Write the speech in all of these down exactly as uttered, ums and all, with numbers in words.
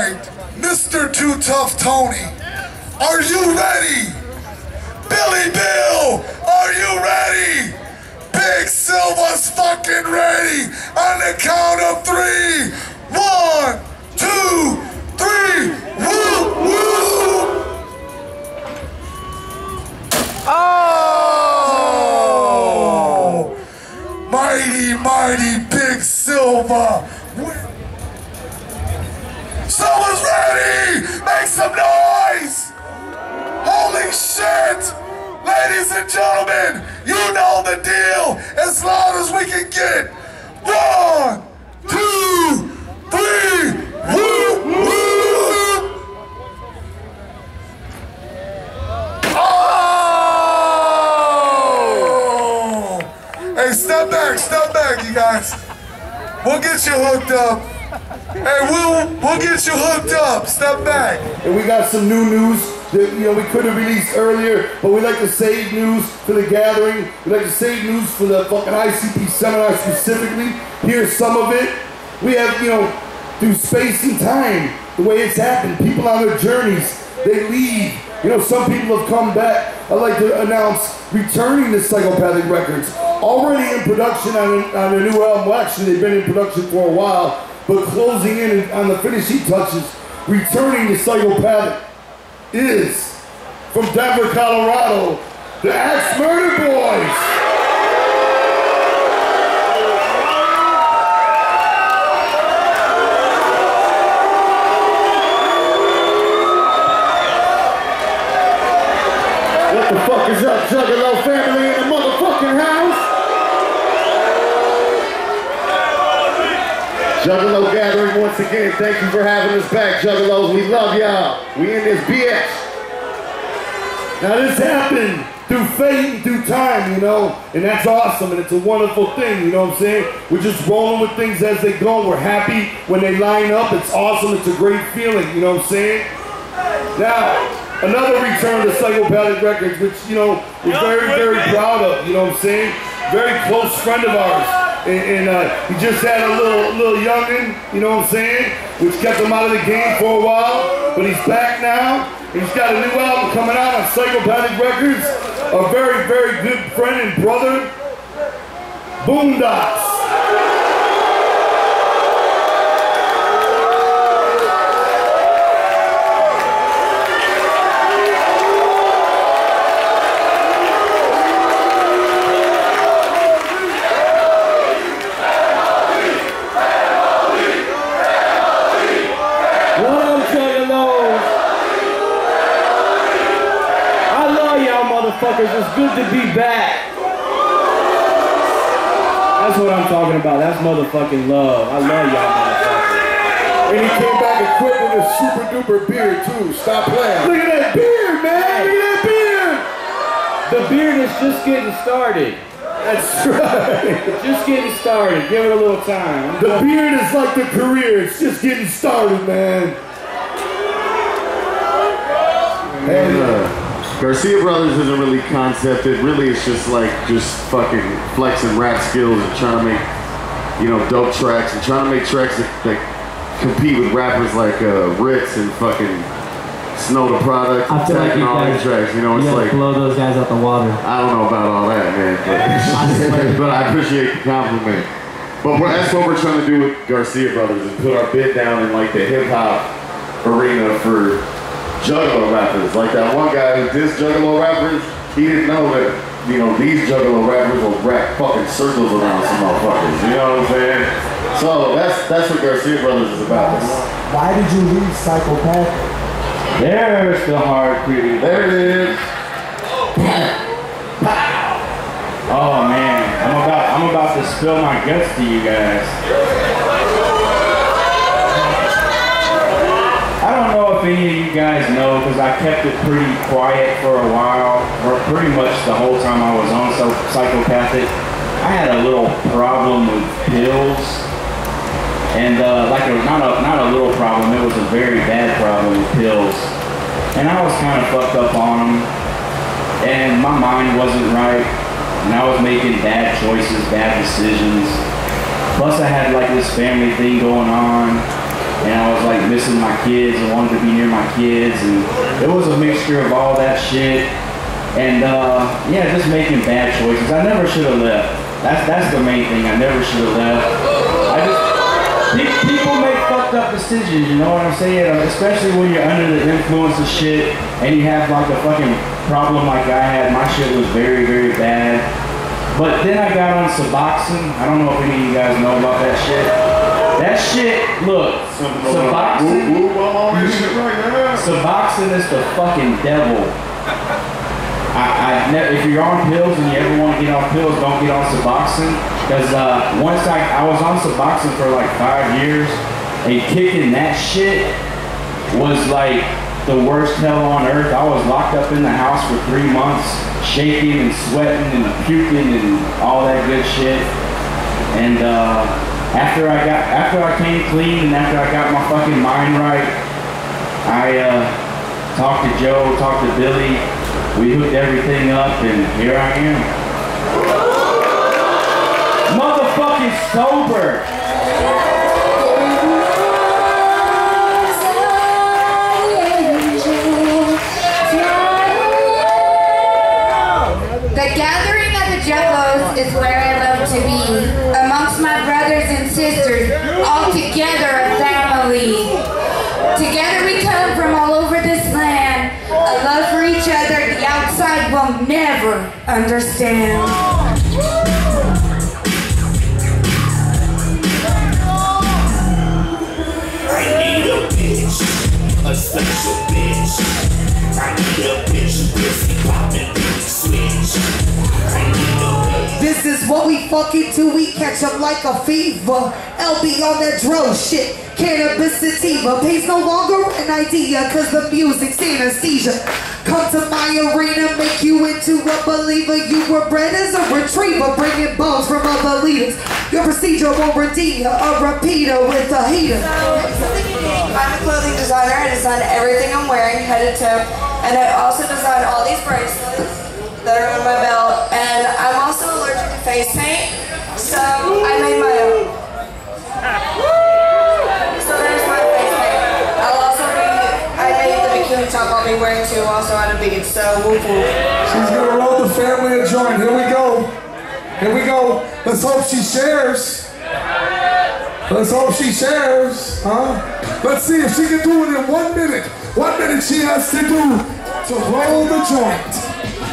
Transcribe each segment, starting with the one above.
right, Mister Too Tough Tony, are you ready? Billy Bill, are you ready? Big Silva's fucking ready. On the count of three. One, two, three. Woo, woo. Oh! Mighty, mighty Big Silva. Someone's ready! Make some noise! Holy shit! Ladies and gentlemen, you know the deal. As loud as we can get. One, two, three. Woo, woo. Oh! Hey, step back, step back, you guys. We'll get you hooked up. Hey, we'll, we'll get you hooked up. Step back. And we got some new news that, you know, we could have released earlier, but we like to save news for the gathering. We like to save news for the fucking I C P seminar specifically. Here's some of it. We have, you know, through space and time, the way it's happened. People on their journeys, they leave. You know, some people have come back. I'd like to announce returning to Psychopathic Records. Already in production on a, on a new album. Well, actually, they've been in production for a while. But closing in on the finishing touches, returning to Psychopathic is, from Denver, Colorado, the Axe Murder Boys. What the fuck is up, Juggalo family in the motherfucking house? Juggalo gathering once again. Thank you for having us back, Juggalos. We love y'all. We in this bitch. Now this happened through fate and through time, you know, and that's awesome, and it's a wonderful thing, you know what I'm saying? We're just rolling with things as they go. We're happy when they line up. It's awesome. It's a great feeling, you know what I'm saying? Now, another return to Psychopathic Records, which, you know, we're very, very proud of, you know what I'm saying? Very close friend of ours. And, and uh, he just had a little little youngin', you know what I'm saying, which kept him out of the game for a while, but he's back now. He's got a new album coming out on Psychopathic Records. A very, very good friend and brother, Boondocks. It's good to be back. That's what I'm talking about. That's motherfucking love. I love y'all motherfuckers. And he came back equipped with a super duper beard too. Stop playing. Look at that beard, man. Look at that beard. The beard is just getting started. That's right. Just getting started. Give it a little time. The beard is like the career. It's just getting started, man. And, uh, Garcia Brothers isn't really concepted. Really, it's just like just fucking flexing rap skills and trying to make, you know, dope tracks and trying to make tracks that, that compete with rappers like uh, Rittz and fucking Snow the Product. I feel like you all guys, these tracks. You know, you it's like blow those guys out the water. I don't know about all that, man, but, but I appreciate the compliment. But we're, that's what we're trying to do with Garcia Brothers, is put our bid down in like the hip hop arena for Juggalo rappers. Like that one guy who dissed Juggalo rappers, he didn't know that, you know, these Juggalo rappers will rap fucking circles around some motherfuckers. You know what I'm saying? So that's that's what Garcia Brothers is about. Why did you leave Psychopathic? There's the hard critic. There it is. Oh man, I'm about I'm about to spill my guts to you guys. I don't know if any of you guys know, because I kept it pretty quiet for a while, or pretty much the whole time I was on so Psychopathic. I had a little problem with pills, and uh, like a, not a not a little problem, it was a very bad problem with pills, and I was kind of fucked up on them, and my mind wasn't right, and I was making bad choices, bad decisions. Plus I had like this family thing going on. And I was like missing missing my kids and wanted to be near my kids, and it was a mixture of all that shit. And uh, yeah, just making bad choices. I never should have left. That's that's the main thing. I never should have left. I just people make fucked up decisions. You know what I'm saying? Especially when you're under the influence of shit and you have like a fucking problem like I had. My shit was very very bad. But then I got on Suboxone. I don't know if any of you guys know about that shit. That shit, look, Suboxone. Suboxone is the fucking devil. I, I ne if you're on pills and you ever want to get off pills, don't get on Suboxone. Because uh, once I, I was on Suboxone for like five years, and kicking that shit was like the worst hell on earth. I was locked up in the house for three months, shaking and sweating and puking and all that good shit. And uh, after I got, after I came clean and after I got my fucking mind right, I uh, talked to Joe, talked to Billy. We hooked everything up, and here I am. Motherfucking sober. The gathering of the Juggalos is where I love to be, amongst my brothers and sisters, all together a family. Together we come from all over this land, a love for each other the outside will never understand. I need a bitch, a special bitch. I need a bitch, pussy poppin', bitch switch. I need a bitch. This is what we fucking do, we catch up like a fever. L B on that dro shit, cannabis sativa. Pain's no longer an idea, cause the music's anesthesia. Come to my arena, make you into a believer. You were bred as a retriever, bringing bones from other leaders. Your procedure won't redeem you, a repeater with a heater. I'm a clothing designer. I design everything I'm wearing, head to toe. And I also design all these bracelets that are on my belt. And I'm also allergic to face paint, so I made my own. So there's my face paint. I'll also be, I made the bikini top I'll be wearing too, also out of beads, so whoop whoop. She's gonna roll the family a joint. Here we go. Here we go. Let's hope she shares. Let's hope she shares, huh? Let's see if she can do it in one minute. One minute she has to do to roll the joint.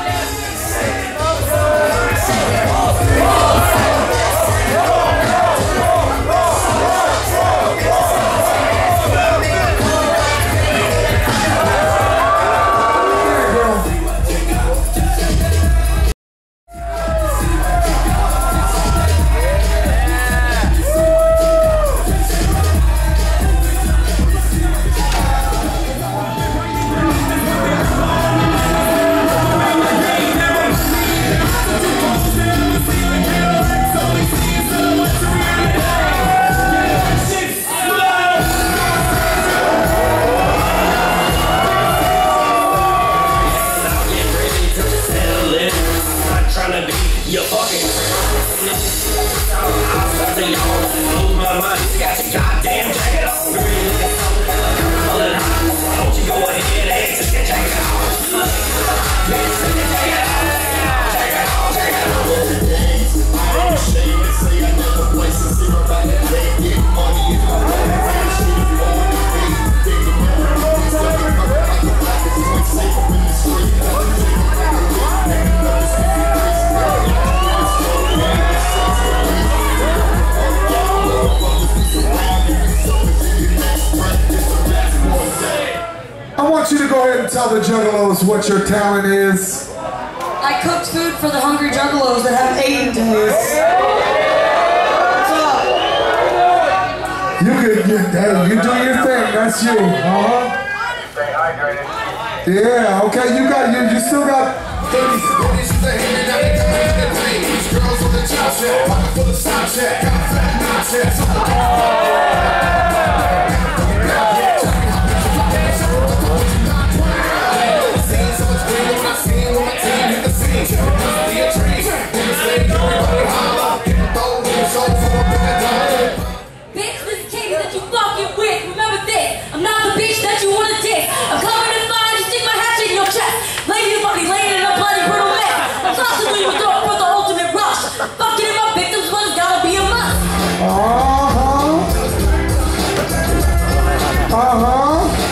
Tell the Juggalos what your talent is. I cooked food for the hungry Juggalos that haven't eaten days. What's up? You could, you, hey, you do your thing. That's you, huh? Stay hydrated. Yeah. Okay. You got you. You still got thirty. Girls on the top set, pocket full of side check, got fat nonsense. Bitch, this is Katie that you fucking with. Remember this, I'm not Uh-huh.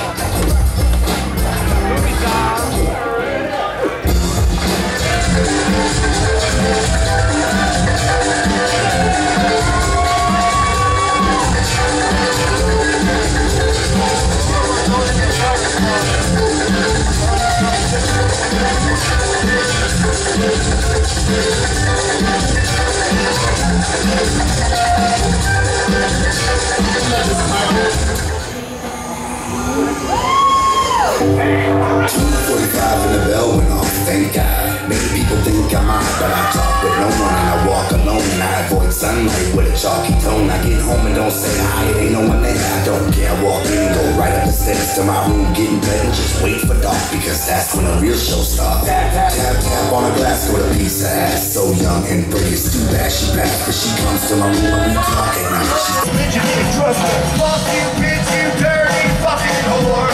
two forty-five and the bell went off, thank God. Many people think I'm out, but I talk with no one and I walk alone and I avoid sunlight with a chalky tone. I get home and don't say hi, it ain't no one there. I don't care, I walk in and go right up the steps to my room, getting bed and just wait for dark because that's when a real show starts. Tap, tap, tap, tap on a glass with a piece of ass. So young and pretty, it's too bad she passed, but she comes to my room and we talk at night. She's bitch, you didn't trust her. Fuck you, bitch, you dirty fucking whore.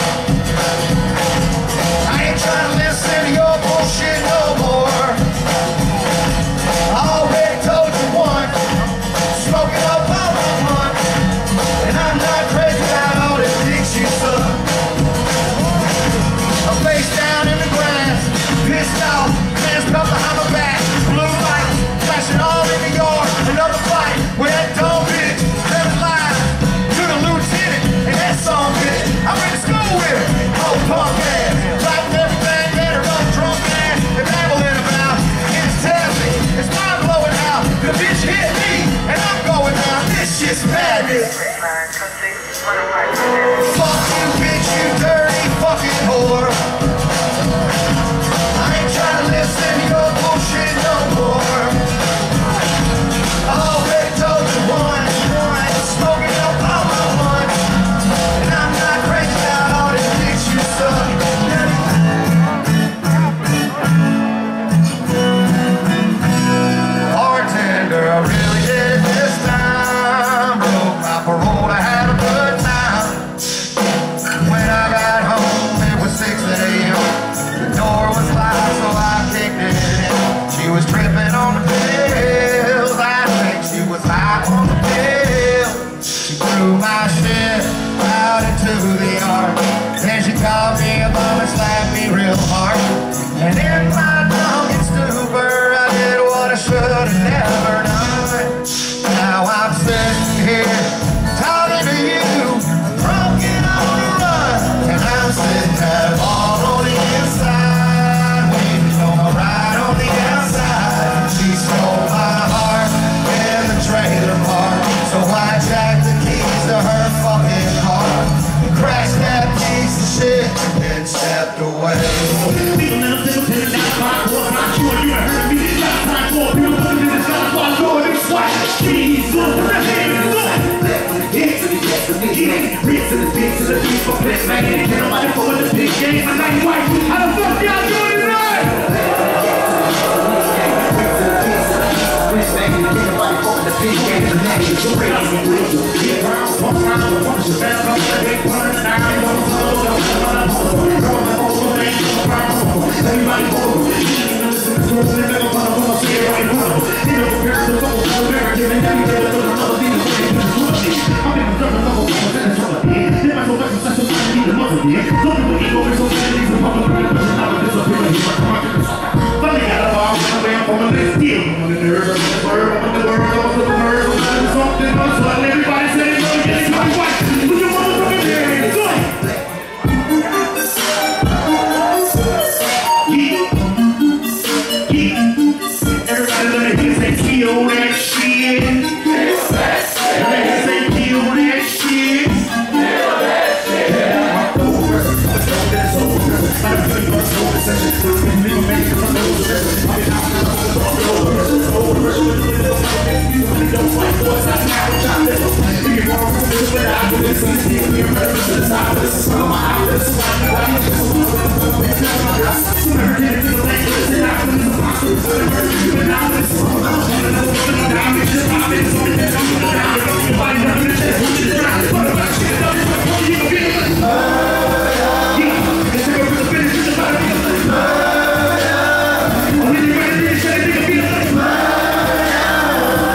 I ain't trying to listen to your bullshit no more. I already told you once, smoking up all my month, and I'm not crazy about all this dick shit suck. I'm face down in the grass, pissed off, hands cupped behind my back, blue lights flashing all in the yard. Another fight with that dumb bitch that lied to the lieutenant and that song bitch I went to school with, old punk ass. The bitch hit me, and I'm going down. This shit's madness. Fuck you, bitch, you dirty fucking whore. I ain't trying to listen to your bullshit no more. I already told you once, once, smoking up all my one, and I'm not crazy about all this bitch you suck. I really did it this time. Broke my parole, I had a good time. When I got home, it was six a m The door was locked, so I kicked it in. She was tripping on the pills. I think she was high on the pill. She threw my shit out into the yard. Then she called me a bum and slapped me real hard. And in my drunken stupor, I did what I should have never done. Now I'm sitting here talking to you, broken on the run, and I'm sitting there all on the inside, waiting on my ride on the outside. She stole my heart in the trailer park, so I jacked the keys to her fucking car, crashed that piece of shit and stepped away. Rittz to the big to the beat for Blitz, man. Can't nobody for the big game. I'm like, white. How the fuck y'all doing tonight? Rittz, man. Can't nobody for the big game. The name is the radio. Get around, walk around, walk your best up, big pun, and I ain't gonna slow down. Everybody go.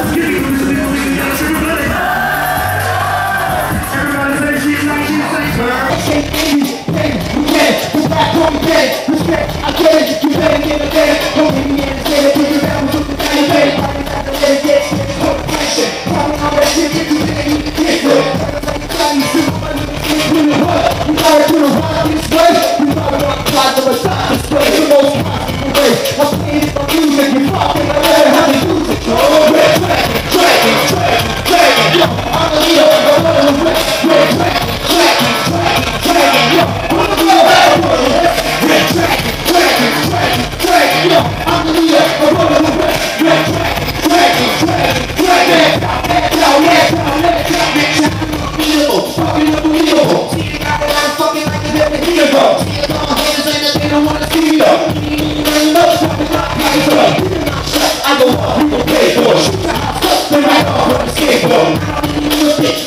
Everybody say she's like she's like fire to the rock this way. You probably want to fly to a shot this way. The most possible way. I'm playing my music, you fucking I never have to use it. So I'm red dragon, dragon, dragon, dragon. Yo, I'm the leader of the one of the red, red dragon, dragon, dragon, dragon. Yo, I'm the leader of the one of the red, red dragon, dragon, dragon, dragon. Yo, I'm the leader of the one of the red, red dragon, dragon, dragon, dragon. Down, down, down, down, down, down. Unbelievable, fucking unbelievable. See you got it, I'm fucking like a dead hero. See you long hands and they don't wanna see you. Ain't no fucking rock guys up. I go off, you gon' pay for it. Shoot the house up, then right off on the skateboard. I don't need a bitch.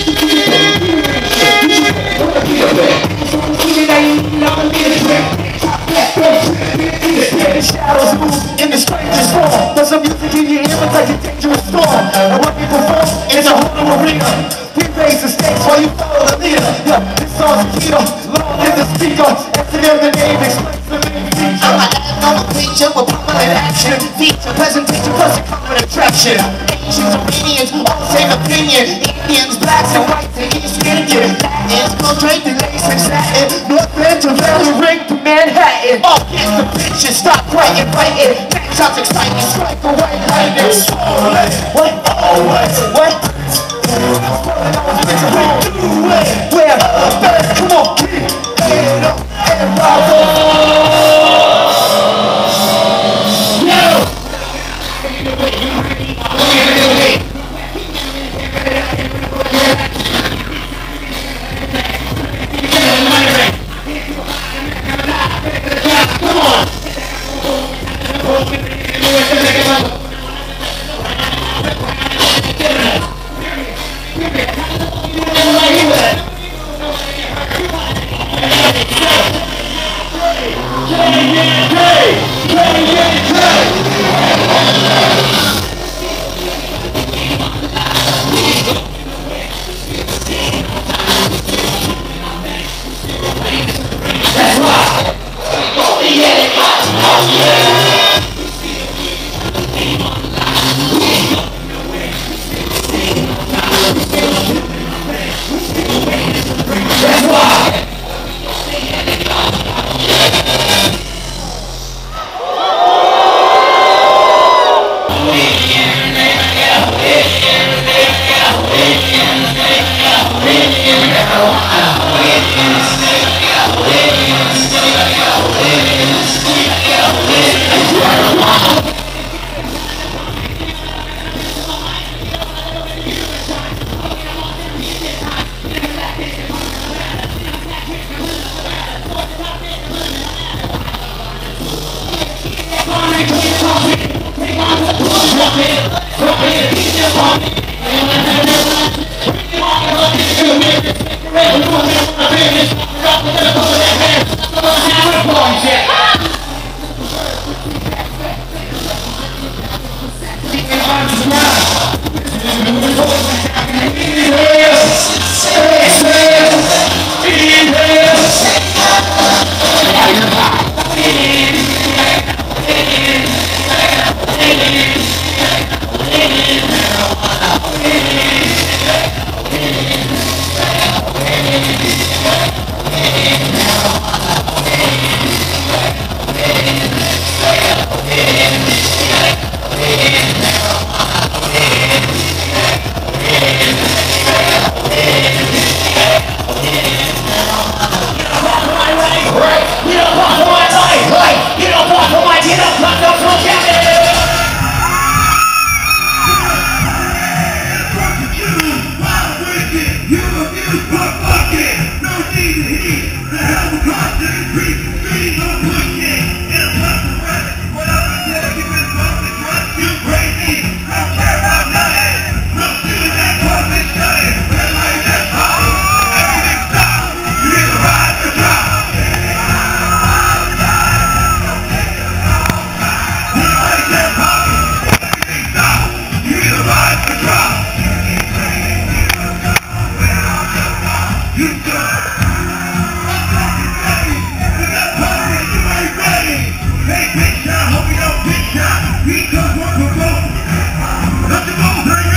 Wanna be a bitch. So I'm thinking that you need all the music. Drop that, don't trip, the shadows move in the strangest form. There's some music in your ear, it's like a dangerous storm. And what we perform is a whole new arena. We raise the stakes while you follow the leader. Yeah, this song's keto, long in the speaker. S and M the name explains the main feature. I'm an abnormal creature with prominent action. Feature presentation plus a common attraction. Asians, Armenians, all the same opinion. Indians, blacks and whites and East Indians. Latins, gold draped in lace and satin. North Bend to Valley Ring to Manhattan. All against the bitches, stop writing, fighting. Back shots exciting, strike a white lightning. Always, what? Always, what? Where up, better, come on, keep it up and rock.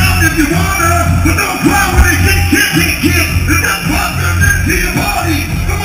But don't cry when they get kicked, kick, kick. It's not positive to your body.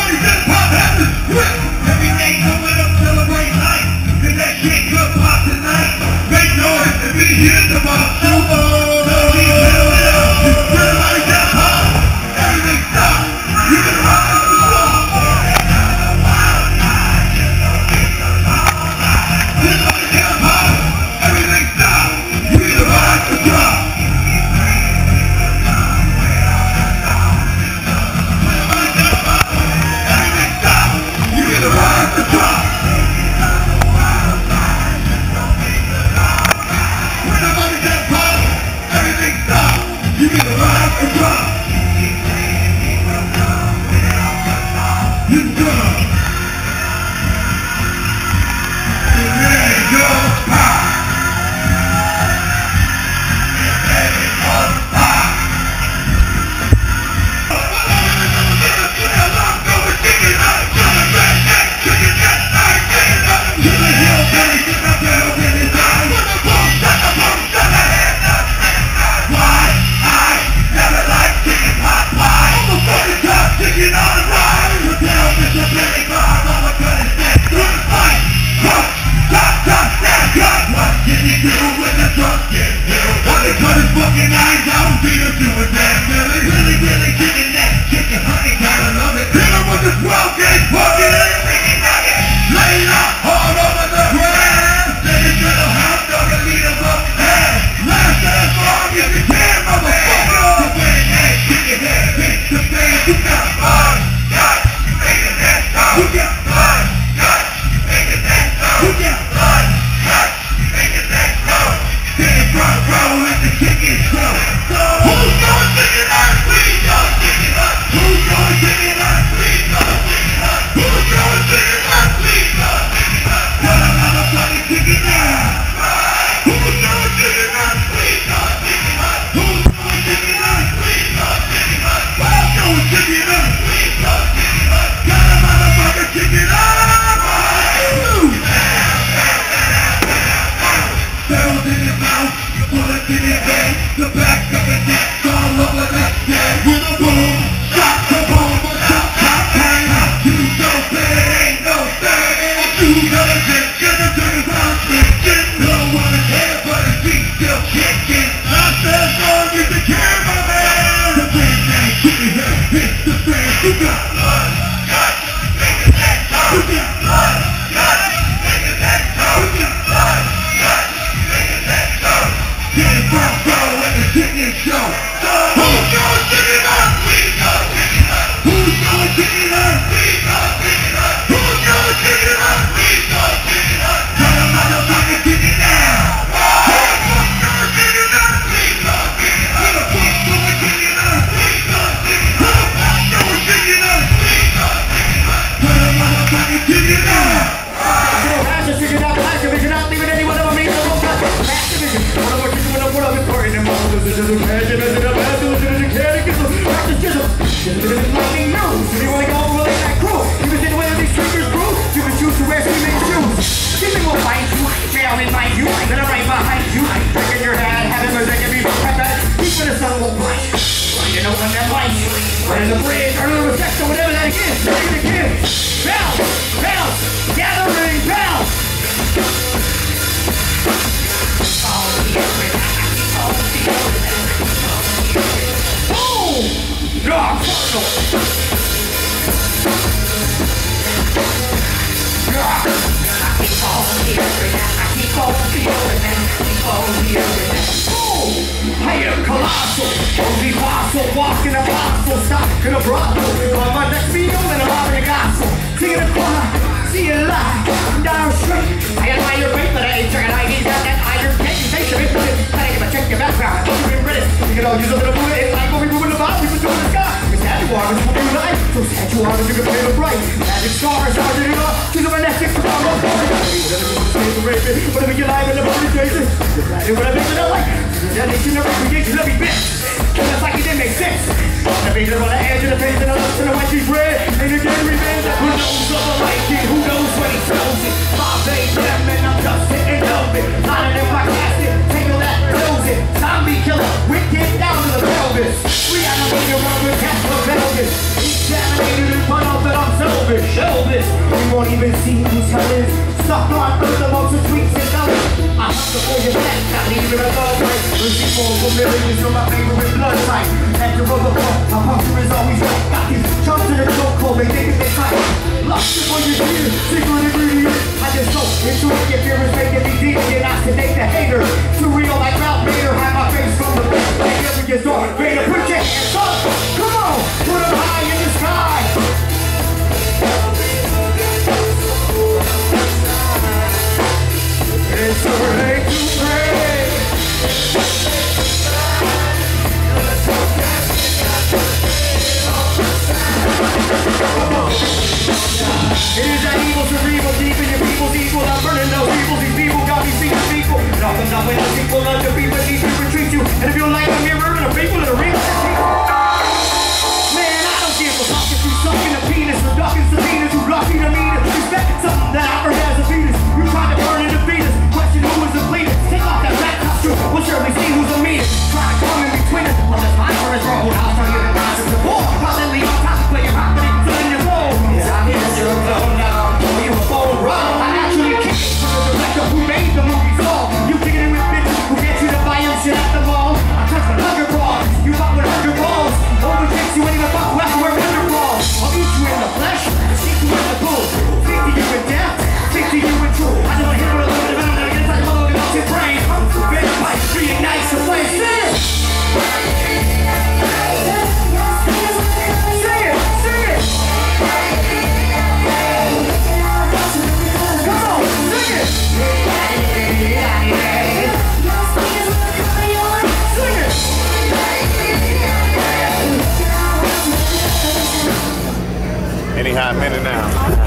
Any hot minute now.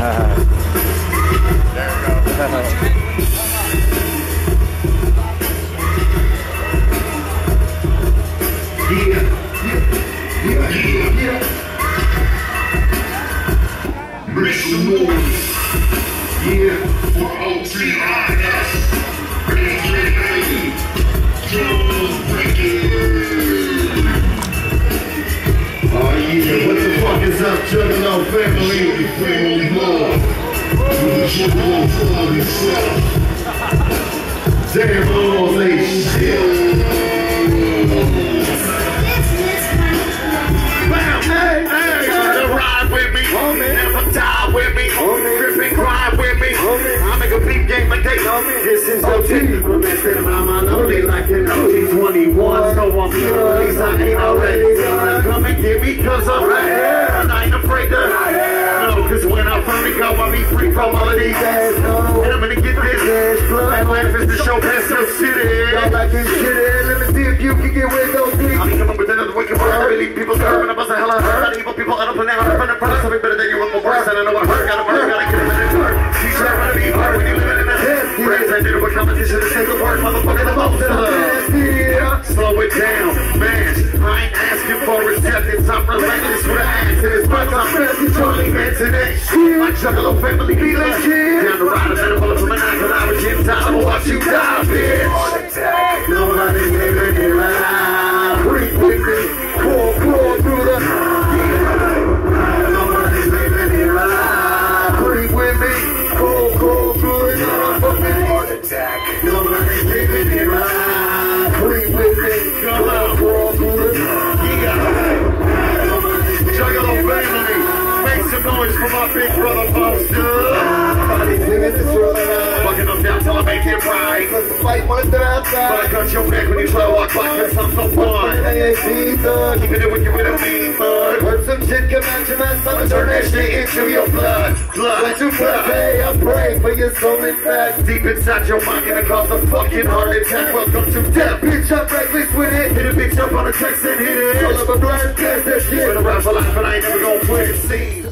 There we go. Yeah, yeah, yeah, yeah. Make some noise. Yeah, for O T I S. Break it, break it. Oh yeah, what the fuck is up, Juggalo family? The family love. With the Juggalo club itself. Damn, all they shit. Bam, hey, hey, the ride homie. Never die with me, homie. Grip and grind with me, homie. I make a big game a day, homie. This is O G. I'm messing around my lonely like an O G twenty-one. So I'm here, at least I ain't already gonna come and get me, cause I'm right here. And I ain't afraid to, no, cause when I finally go, I'll be free from all of these ass, no. And I'm gonna get this ass flood. And life is the show, pass so shitty. Y'all like this shitty. Let me see if you can get with those things. I'm coming with another wicked word. I really people serve and I bust a hell of a hurt. Evil people out of plan, I'm in front of something better than you want more worse. And I know I hurt, gotta burn, gotta get them in the dirt. She's trying to be hard when you living in the head. Friends, I did it with competition to say the word, motherfucker, the most of yeah. Slow it down, man. I ain't asking for acceptance. I'm relentless with an axe in his butt. I'm ready to join me into that shit. My Juggalo family be legit. Down the ride, I'm gonna pull up from a nine, cause I was in time. I'ma watch you die, bitch. Nobody's living in my life. Breathe with me. Pull, pull through the. Nobody's living in my life. Breathe with me. Pull, pull through the. Heart attack. Nobody's living in my life. Breathe with me. Come on, pull through the. Juggalo family, make some noise for my big brother Buster. Fucking them down till I make it right. Cause the fight was outside. But I cut your neck when you try to walk by, cause I'm so fun. Keeping it with you with a mean bud. Heard some shit come out your mouth, I'ma turn that shit into your blood. Blood. Let you pray, I pray for your soul in fact. Deep inside your mind, gonna cause a fucking heart attack. Welcome to death, bitch, I'm reckless with it. Hit a bitch up on a text and hit it. All of a blind test, that shit. Been around for life, but I ain't never gonna quit. See.